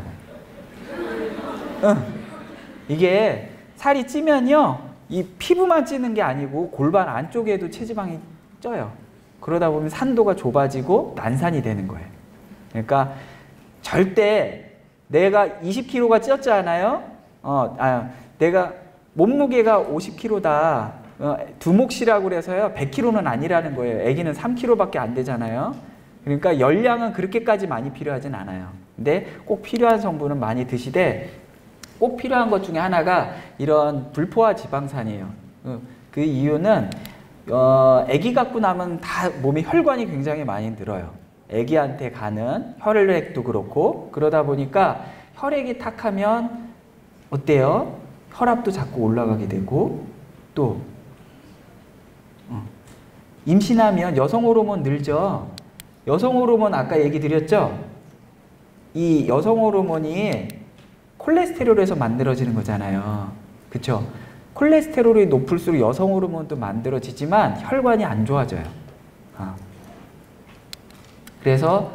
이게 살이 찌면요, 이 피부만 찌는 게 아니고 골반 안쪽에도 체지방이 쪄요. 그러다 보면 산도가 좁아지고 난산이 되는 거예요. 그러니까 절대 내가 20kg가 찌었잖아요. 내가 몸무게가 50kg다. 두목씨라고 그래서요, 100kg는 아니라는 거예요. 아기는 3kg밖에 안 되잖아요. 그러니까 열량은 그렇게까지 많이 필요하진 않아요. 근데 꼭 필요한 성분은 많이 드시되, 꼭 필요한 것 중에 하나가 이런 불포화 지방산이에요. 그 이유는 아기 갖고 나면 다 몸에 혈관이 굉장히 많이 늘어요. 아기한테 가는 혈액도 그렇고, 그러다 보니까 혈액이 탁하면 어때요? 혈압도 자꾸 올라가게 되고, 또 임신하면 여성 호르몬 늘죠. 여성 호르몬 아까 얘기 드렸죠? 이 여성 호르몬이 콜레스테롤에서 만들어지는 거잖아요. 그쵸? 콜레스테롤이 높을수록 여성 호르몬도 만들어지지만 혈관이 안 좋아져요. 그래서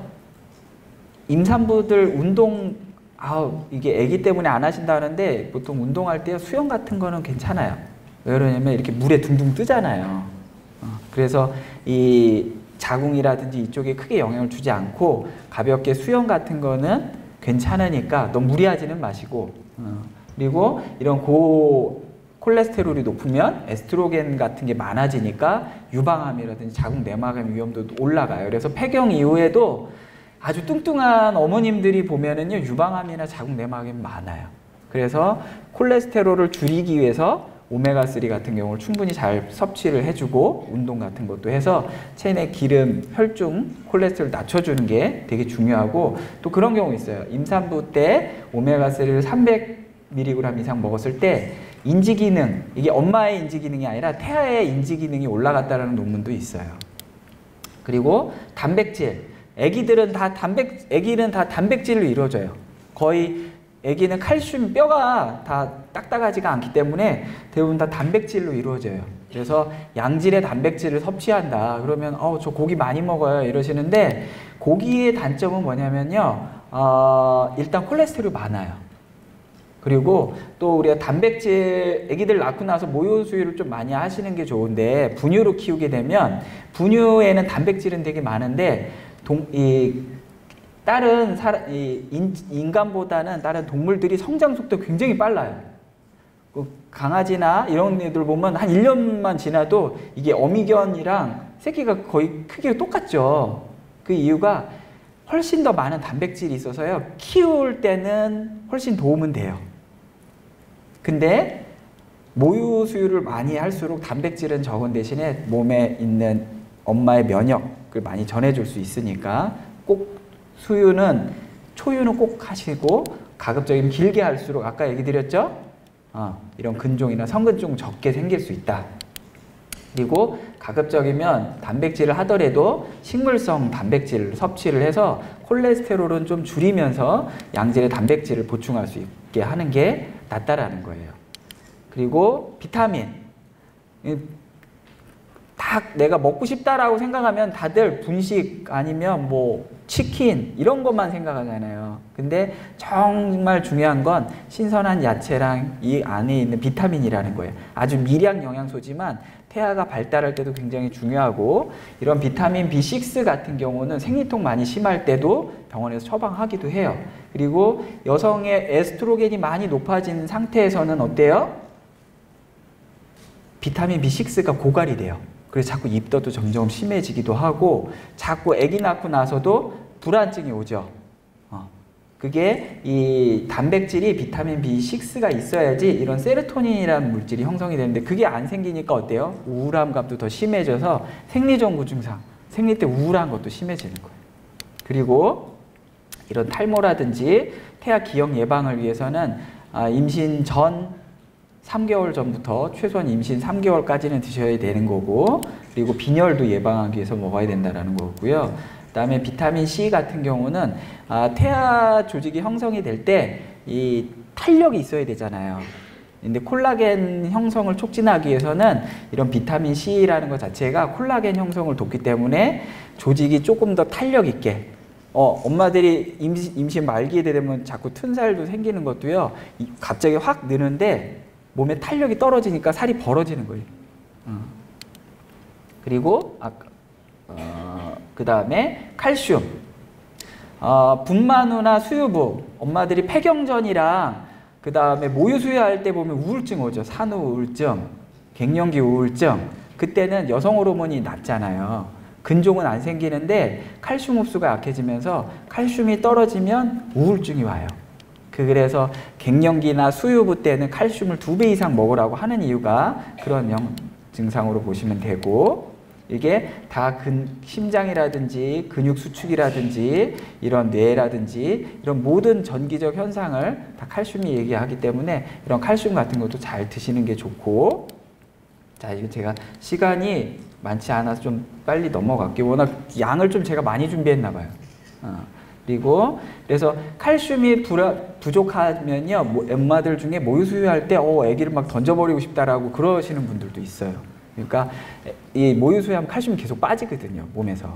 임산부들 운동, 이게 아기 때문에 안 하신다는데 보통 운동할 때 수영 같은 거는 괜찮아요. 왜 그러냐면 이렇게 물에 둥둥 뜨잖아요. 그래서 이 자궁이라든지 이쪽에 크게 영향을 주지 않고 가볍게 수영 같은 거는 괜찮으니까 너무 무리하지는 마시고, 그리고 이런 콜레스테롤이 높으면 에스트로겐 같은 게 많아지니까 유방암이라든지 자궁 내막암 위험도 올라가요. 그래서 폐경 이후에도 아주 뚱뚱한 어머님들이 보면은요, 유방암이나 자궁 내막암이 많아요. 그래서 콜레스테롤을 줄이기 위해서 오메가3 같은 경우를 충분히 잘 섭취를 해주고 운동 같은 것도 해서 체내 기름, 혈중, 콜레스테롤 낮춰주는 게 되게 중요하고, 또 그런 경우 있어요. 임산부 때 오메가3를 300mg 이상 먹었을 때 인지기능, 이게 엄마의 인지기능이 아니라 태아의 인지기능이 올라갔다는 논문도 있어요. 그리고 단백질, 아기는 다 단백질로 이루어져요. 거의 아기는 칼슘, 뼈가 다 딱딱하지가 않기 때문에 대부분 다 단백질로 이루어져요. 그래서 양질의 단백질을 섭취한다 그러면 저 고기 많이 먹어요 이러시는데, 고기의 단점은 뭐냐면요, 일단 콜레스테롤이 많아요. 그리고 또 우리가 단백질, 아기들 낳고 나서 모유 수유를 좀 많이 하시는 게 좋은데, 분유로 키우게 되면 분유에는 단백질은 되게 많은데 다른 인간보다는 다른 동물들이 성장 속도가 굉장히 빨라요. 강아지나 이런 애들 보면 한 1년만 지나도 이게 어미견이랑 새끼가 거의 크기가 똑같죠. 그 이유가 훨씬 더 많은 단백질이 있어서요, 키울 때는 훨씬 도움은 돼요. 근데 모유 수유를 많이 할수록 단백질은 적은 대신에 몸에 있는 엄마의 면역을 많이 전해줄 수 있으니까 꼭 초유는 꼭 하시고, 가급적이면 길게 할수록 아까 얘기 드렸죠? 이런 근종이나 성근종 적게 생길 수 있다. 그리고 가급적이면 단백질을 하더라도 식물성 단백질 섭취를 해서 콜레스테롤은 좀 줄이면서 양질의 단백질을 보충할 수 있게 하는 게 낫다라는 거예요. 그리고 비타민, 딱 내가 먹고 싶다라고 생각하면 다들 분식 아니면 뭐 치킨 이런 것만 생각하잖아요. 근데 정말 중요한 건 신선한 야채랑 이 안에 있는 비타민이라는 거예요. 아주 미량 영양소지만 태아가 발달할 때도 굉장히 중요하고, 이런 비타민 B6 같은 경우는 생리통 많이 심할 때도 병원에서 처방하기도 해요. 그리고 여성의 에스트로겐이 많이 높아진 상태에서는 어때요? 비타민 B6가 고갈이 돼요. 그래서 자꾸 입덧도 점점 심해지기도 하고, 자꾸 아기 낳고 나서도 불안증이 오죠. 그게 이 단백질이 비타민 B6가 있어야지 이런 세로토닌이라는 물질이 형성이 되는데, 그게 안 생기니까 어때요? 우울함감도 더 심해져서 생리전구 증상, 생리 때 우울한 것도 심해지는 거예요. 그리고 이런 탈모라든지 태아 기형 예방을 위해서는 임신 전 3개월 전부터 최소한 임신 3개월까지는 드셔야 되는 거고, 그리고 빈혈도 예방하기 위해서 먹어야 된다는 거고요. 그 다음에 비타민 C 같은 경우는 태아 조직이 형성이 될 때 이 탄력이 있어야 되잖아요. 근데 콜라겐 형성을 촉진하기 위해서는 이런 비타민 C라는 것 자체가 콜라겐 형성을 돕기 때문에 조직이 조금 더 탄력 있게, 엄마들이 임신 말기에 되면 자꾸 튼살도 생기는 것도요, 갑자기 확 느는데 몸에 탄력이 떨어지니까 살이 벌어지는 거예요. 그리고 그 다음에 칼슘, 분만후나 수유부, 엄마들이 폐경 전이랑 그 다음에 모유 수유할 때 보면 우울증 오죠. 산후 우울증, 갱년기 우울증. 그때는 여성 호르몬이 낮잖아요. 근종은 안 생기는데 칼슘 흡수가 약해지면서 칼슘이 떨어지면 우울증이 와요. 그래서 갱년기나 수유부 때는 칼슘을 2배 이상 먹으라고 하는 이유가 그런 증상으로 보시면 되고, 이게 다 심장이라든지 근육 수축이라든지 이런 뇌라든지 이런 모든 전기적 현상을 다 칼슘이 얘기하기 때문에 이런 칼슘 같은 것도 잘 드시는 게 좋고. 자, 이거 제가 시간이 많지 않아서 좀 빨리 넘어갈게요. 워낙 양을 좀 제가 많이 준비했나 봐요. 그리고 그래서 칼슘이 부족하면요, 엄마들 중에 모유 수유할 때 아기를 막 던져버리고 싶다라고 그러시는 분들도 있어요. 그러니까 이 모유 수유하면 칼슘이 계속 빠지거든요, 몸에서.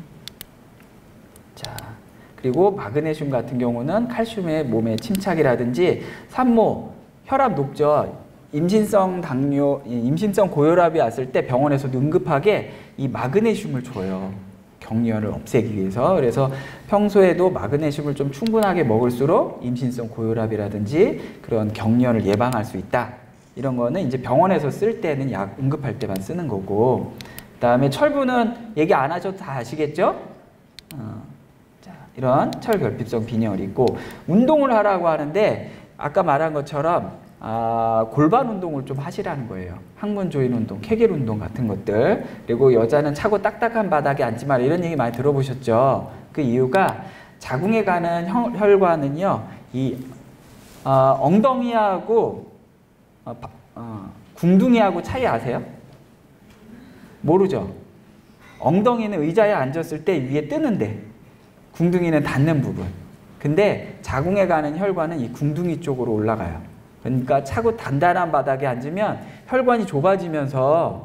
자, 그리고 마그네슘 같은 경우는 칼슘의 몸에 침착이라든지 산모, 혈압 높죠. 임신성 고혈압이 왔을 때 병원에서도 응급하게 이 마그네슘을 줘요. 경련을 없애기 위해서. 그래서 평소에도 마그네슘을 좀 충분하게 먹을수록 임신성 고혈압이라든지 그런 경련을 예방할 수 있다. 이런 거는 이제 병원에서 쓸 때는 약 응급할 때만 쓰는 거고. 그다음에 철분은 얘기 안 하셔도 다 아시겠죠? 자, 이런 철결핍성 빈혈이 있고, 운동을 하라고 하는데 아까 말한 것처럼 골반 운동을 좀 하시라는 거예요. 항문 조인 운동, 케겔 운동 같은 것들. 그리고 여자는 차고 딱딱한 바닥에 앉지 마라, 이런 얘기 많이 들어보셨죠? 그 이유가 자궁에 가는 혈관은요, 이 엉덩이하고 궁둥이하고 차이 아세요? 모르죠? 엉덩이는 의자에 앉았을 때 위에 뜨는데 궁둥이는 닿는 부분. 근데 자궁에 가는 혈관은 이 궁둥이 쪽으로 올라가요. 그러니까 차고 단단한 바닥에 앉으면 혈관이 좁아지면서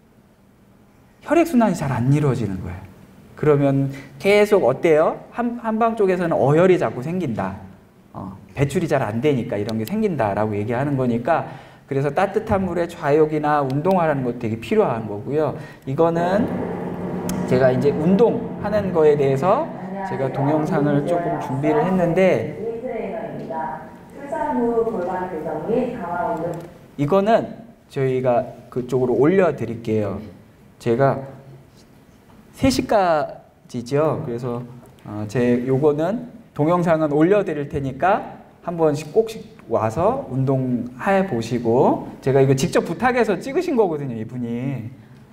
혈액순환이 잘 안 이루어지는 거예요. 그러면 계속 어때요? 한방 쪽에서는 어혈이 자꾸 생긴다. 배출이 잘 안 되니까 이런 게 생긴다라고 얘기하는 거니까, 그래서 따뜻한 물에 좌욕이나 운동하라는 것도 되게 필요한 거고요. 이거는 제가 이제 운동하는 거에 대해서 제가 동영상을 조금 준비를 했는데, 트레이너입니다. 출산 후 골반 교정 및 강화 운동. 이거는 저희가 그쪽으로 올려드릴게요. 제가 3시까지죠. 그래서 요거는 동영상은 올려드릴 테니까 한 번씩 꼭씩 와서 운동해 보시고, 제가 이거 직접 부탁해서 찍으신 거거든요, 이분이.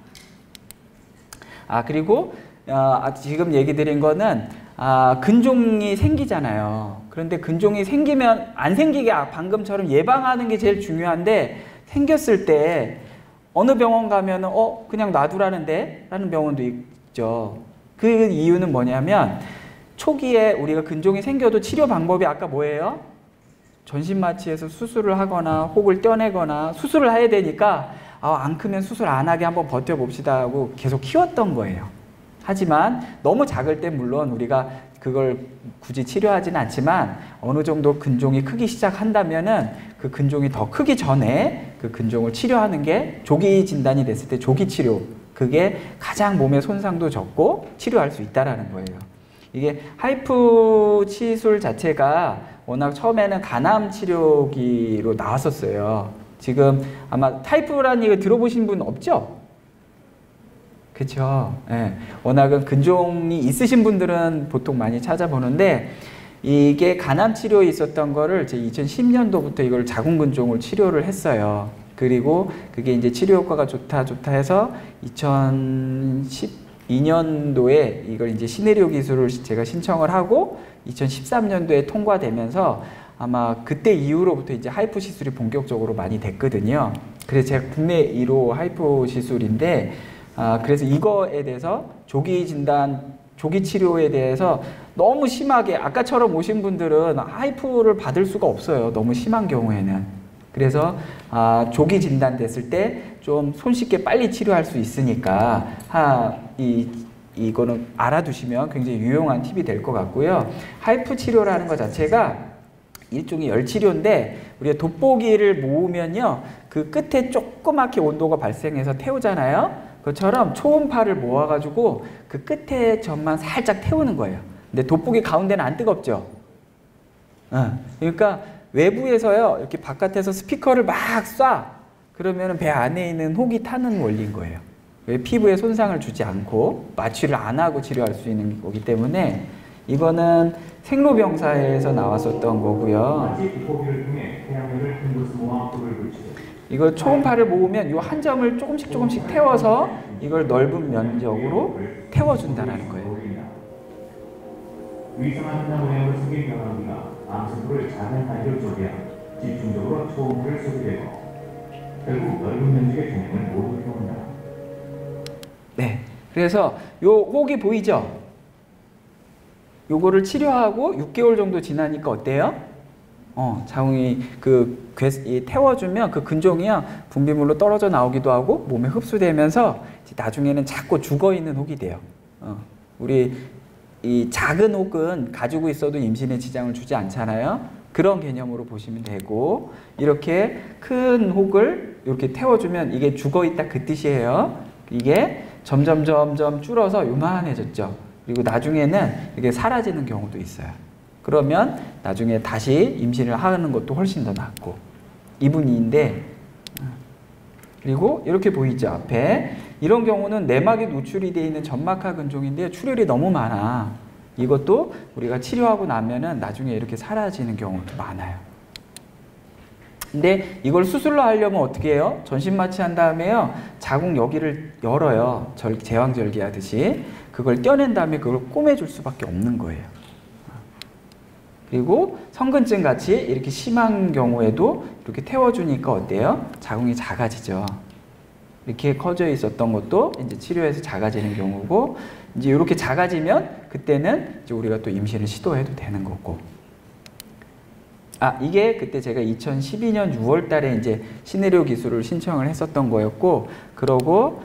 그리고 지금 얘기 드린 거는 근종이 생기잖아요. 그런데 근종이 생기면 안 생기게 방금처럼 예방하는 게 제일 중요한데, 생겼을 때 어느 병원 가면은 그냥 놔두라는데 라는 병원도 있죠. 그 이유는 뭐냐면, 초기에 우리가 근종이 생겨도 치료 방법이 아까 뭐예요? 전신마취해서 수술을 하거나 혹을 떼내거나 수술을 해야 되니까 안 크면 수술 안 하게 한번 버텨봅시다 하고 계속 키웠던 거예요. 하지만 너무 작을 때 물론 우리가 그걸 굳이 치료하지는 않지만, 어느 정도 근종이 크기 시작한다면은 그 근종이 더 크기 전에 그 근종을 치료하는 게, 조기 진단이 됐을 때 조기 치료, 그게 가장 몸의 손상도 적고 치료할 수 있다라는 거예요. 이게 하이프 시술 자체가 워낙 처음에는 간암 치료기로 나왔었어요. 지금 아마 타이프라는 얘기 들어보신 분 없죠? 그렇죠. 예. 워낙은 근종이 있으신 분들은 보통 많이 찾아보는데, 이게 간암 치료에 있었던 거를 제 2010년도부터 이걸 자궁근종을 치료를 했어요. 그리고 그게 이제 치료 효과가 좋다 해서 2012년도에 이걸 이제 시네리오 기술을 제가 신청을 하고 2013년도에 통과되면서 아마 그때 이후로부터 이제 하이프 시술이 본격적으로 많이 됐거든요. 그래서 제가 국내 1호 하이프 시술인데, 그래서 이거에 대해서 조기 진단, 조기 치료에 대해서 너무 심하게, 아까처럼 오신 분들은 하이프를 받을 수가 없어요. 너무 심한 경우에는. 그래서 조기 진단 됐을 때 좀 손쉽게 빨리 치료할 수 있으니까 이거는 알아두시면 굉장히 유용한 팁이 될 것 같고요. 하이프 치료라는 것 자체가 일종의 열치료인데, 우리가 돋보기를 모으면요, 그 끝에 조그맣게 온도가 발생해서 태우잖아요. 그것처럼 초음파를 모아가지고 그 끝에 점만 살짝 태우는 거예요. 근데 돋보기 가운데는 안 뜨겁죠. 그러니까 외부에서요, 이렇게 바깥에서 스피커를 막 쏴. 그러면 배 안에 있는 혹이 타는 원리인 거예요. 피부에 손상을 주지 않고 마취를 안 하고 치료할 수 있는 거기 때문에, 이거는 생로병사에서 나왔었던 거고요. 이거 초음파를 모으면 이 한 점을 조금씩 태워서 이걸 넓은 면적으로 태워준다라는 거예요. 위성한다 모양으로 생긴 변화기가 암세포를 작은 단위로 쪼개 집중적으로 초음파를 쏘게 되고 결국 넓은 면적의 종양을 모두 태운다. 네, 그래서 요 혹이 보이죠? 요거를 치료하고 6개월 정도 지나니까 어때요? 자궁이 태워주면 그 근종이요 분비물로 떨어져 나오기도 하고 몸에 흡수되면서 나중에는 자꾸 죽어 있는 혹이 돼요. 우리 이 작은 혹은 가지고 있어도 임신에 지장을 주지 않잖아요. 그런 개념으로 보시면 되고, 이렇게 큰 혹을 이렇게 태워주면 이게 죽어 있다 그 뜻이에요. 이게 점점 줄어서 요만해졌죠. 그리고 나중에는 이게 사라지는 경우도 있어요. 그러면 나중에 다시 임신을 하는 것도 훨씬 더 낫고, 이분인데, 그리고 이렇게 보이죠 앞에. 이런 경우는 내막에 노출이 되어 있는 점막하 근종인데 출혈이 너무 많아. 이것도 우리가 치료하고 나면은 나중에 이렇게 사라지는 경우도 많아요. 근데 이걸 수술로 하려면 어떻게 해요? 전신 마취한 다음에요 자궁 여기를 열어요. 제왕절개 하듯이. 그걸 떼어낸 다음에 그걸 꼬매줄 수밖에 없는 거예요. 그리고 성근증 같이 이렇게 심한 경우에도 이렇게 태워주니까 어때요? 자궁이 작아지죠. 이렇게 커져 있었던 것도 이제 치료해서 작아지는 경우고, 이제 이렇게 작아지면 그때는 이제 우리가 또 임신을 시도해도 되는 거고. 이게 그때 제가 2012년 6월 달에 이제 시네리오 기술을 신청을 했었던 거였고, 그러고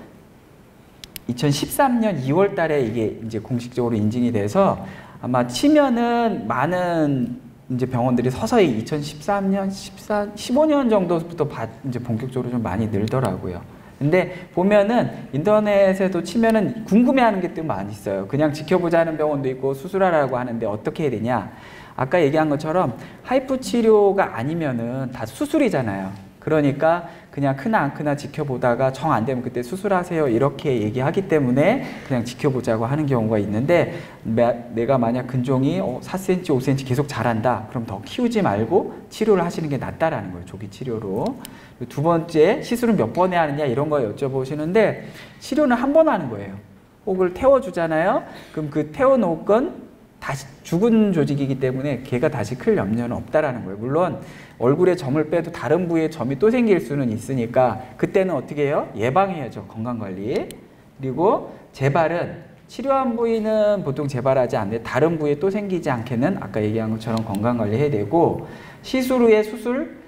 2013년 2월 달에 이게 이제 공식적으로 인증이 돼서 아마 치면은 많은 이제 병원들이 서서히 2013년, 15년 정도부터 이제 본격적으로 좀 많이 늘더라고요. 근데 보면은 인터넷에도 치면은 궁금해하는 게 또 많이 있어요. 그냥 지켜보자는 병원도 있고 수술하라고 하는데 어떻게 해야 되냐? 아까 얘기한 것처럼 하이프 치료가 아니면은 다 수술이잖아요. 그러니까 그냥 크나 안 크나 지켜보다가 정 안 되면 그때 수술하세요 이렇게 얘기하기 때문에 그냥 지켜보자고 하는 경우가 있는데, 내가 만약 근종이 4cm, 5cm 계속 자란다. 그럼 더 키우지 말고 치료를 하시는 게 낫다라는 거예요. 조기 치료로. 두 번째, 시술은 몇 번에 하느냐 이런 거 여쭤보시는데, 치료는 한 번 하는 거예요. 혹을 태워주잖아요. 그럼 그 태워놓은 건 다시 죽은 조직이기 때문에 걔가 다시 클 염려는 없다라는 거예요. 물론 얼굴에 점을 빼도 다른 부위에 점이 또 생길 수는 있으니까 그때는 어떻게 해요? 예방해야죠. 건강관리. 그리고 재발은 치료한 부위는 보통 재발하지 않는데 다른 부위에 또 생기지 않게는 아까 얘기한 것처럼 건강관리 해야 되고, 시술 후에 수술,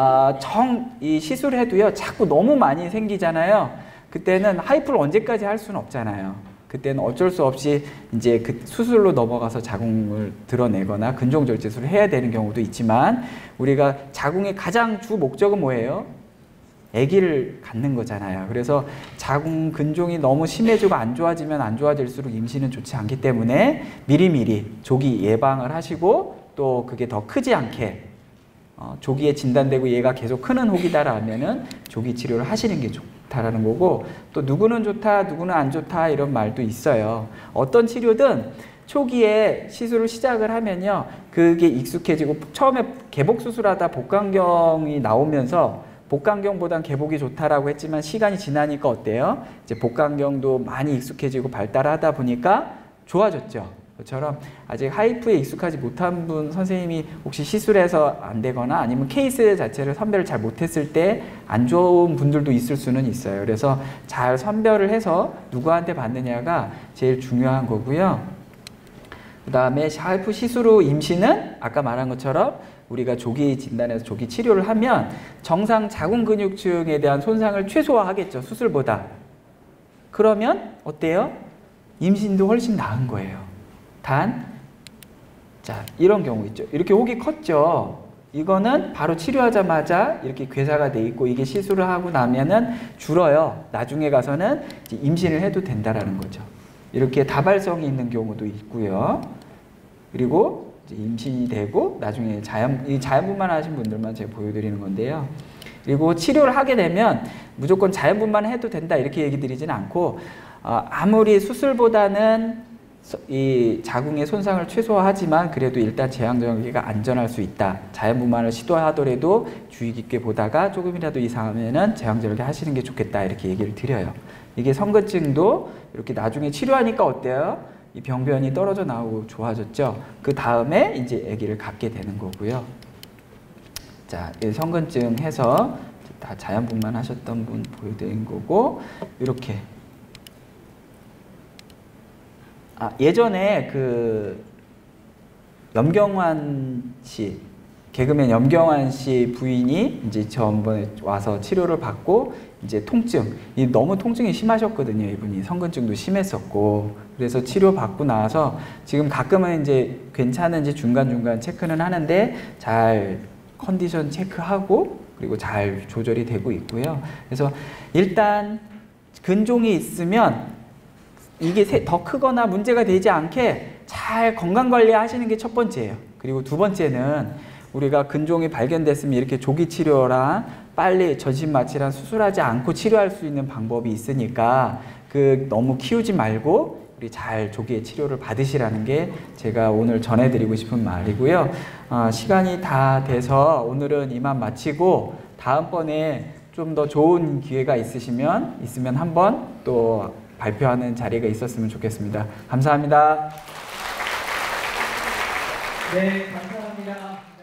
이 시술해도요 자꾸 너무 많이 생기잖아요. 그때는 하이프를 언제까지 할 수는 없잖아요. 그때는 어쩔 수 없이 이제 그 수술로 넘어가서 자궁을 드러내거나 근종절제술을 해야 되는 경우도 있지만, 우리가 자궁의 가장 주 목적은 뭐예요? 아기를 갖는 거잖아요. 그래서 자궁 근종이 너무 심해지고 안 좋아지면 안 좋아질수록 임신은 좋지 않기 때문에 미리미리 조기 예방을 하시고, 또 그게 더 크지 않게 조기에 진단되고 얘가 계속 크는 혹이다라면은 조기 치료를 하시는 게 좋다라는 거고, 또 누구는 좋다, 누구는 안 좋다 이런 말도 있어요. 어떤 치료든 초기에 시술을 시작을 하면요, 그게 익숙해지고 처음에 개복 수술하다 복강경이 나오면서 복강경보단 개복이 좋다라고 했지만 시간이 지나니까 어때요? 이제 복강경도 많이 익숙해지고 발달하다 보니까 좋아졌죠. 그처럼 아직 하이프에 익숙하지 못한 분 선생님이 혹시 시술해서 안 되거나 아니면 케이스 자체를 선별을 잘 못했을 때 안 좋은 분들도 있을 수는 있어요. 그래서 잘 선별을 해서 누구한테 받느냐가 제일 중요한 거고요. 그 다음에 하이프 시술 후 임신은 아까 말한 것처럼 우리가 조기 진단해서 조기 치료를 하면 정상 자궁 근육층에 대한 손상을 최소화하겠죠. 수술보다. 그러면 어때요? 임신도 훨씬 나은 거예요. 자, 이런 경우 있죠. 이렇게 혹이 컸죠. 이거는 바로 치료하자마자 이렇게 괴사가 돼 있고, 이게 시술을 하고 나면은 줄어요. 나중에 가서는 이제 임신을 해도 된다라는 거죠. 이렇게 다발성이 있는 경우도 있고요. 그리고 이제 임신이 되고 나중에 자연분만 하신 분들만 제가 보여드리는 건데요. 그리고 치료를 하게 되면 무조건 자연분만 해도 된다 이렇게 얘기 드리진 않고, 아무리 수술보다는 이 자궁의 손상을 최소화하지만 그래도 일단 제왕절개가 안전할 수 있다. 자연분만을 시도하더라도 주의 깊게 보다가 조금이라도 이상하면은 제왕절개 하시는 게 좋겠다. 이렇게 얘기를 드려요. 이게 성근증도 이렇게 나중에 치료하니까 어때요? 이 병변이 떨어져 나오고 좋아졌죠. 그 다음에 이제 아기를 갖게 되는 거고요. 자, 성근증 해서 다 자연분만 하셨던 분 보여드린 거고, 이렇게. 예전에 그 염경환 씨, 개그맨 염경환 씨 부인이 이제 저번에 와서 치료를 받고 이제 통증, 너무 통증이 심하셨거든요. 이분이 성근증도 심했었고, 그래서 치료 받고 나서 지금 가끔은 이제 괜찮은지 중간중간 체크는 하는데 잘 컨디션 체크하고 그리고 잘 조절이 되고 있고요. 그래서 일단 근종이 있으면 이게 더 크거나 문제가 되지 않게 잘 건강관리 하시는 게 첫 번째예요. 그리고 두 번째는 우리가 근종이 발견됐으면 이렇게 조기 치료랑 빨리 전신 마취랑 수술하지 않고 치료할 수 있는 방법이 있으니까 너무 키우지 말고 우리 잘 조기에 치료를 받으시라는 게 제가 오늘 전해드리고 싶은 말이고요. 시간이 다 돼서 오늘은 이만 마치고 다음번에 좀 더 좋은 기회가 있으면 한번 또 발표하는 자리가 있었으면 좋겠습니다. 감사합니다. 네, 감사합니다.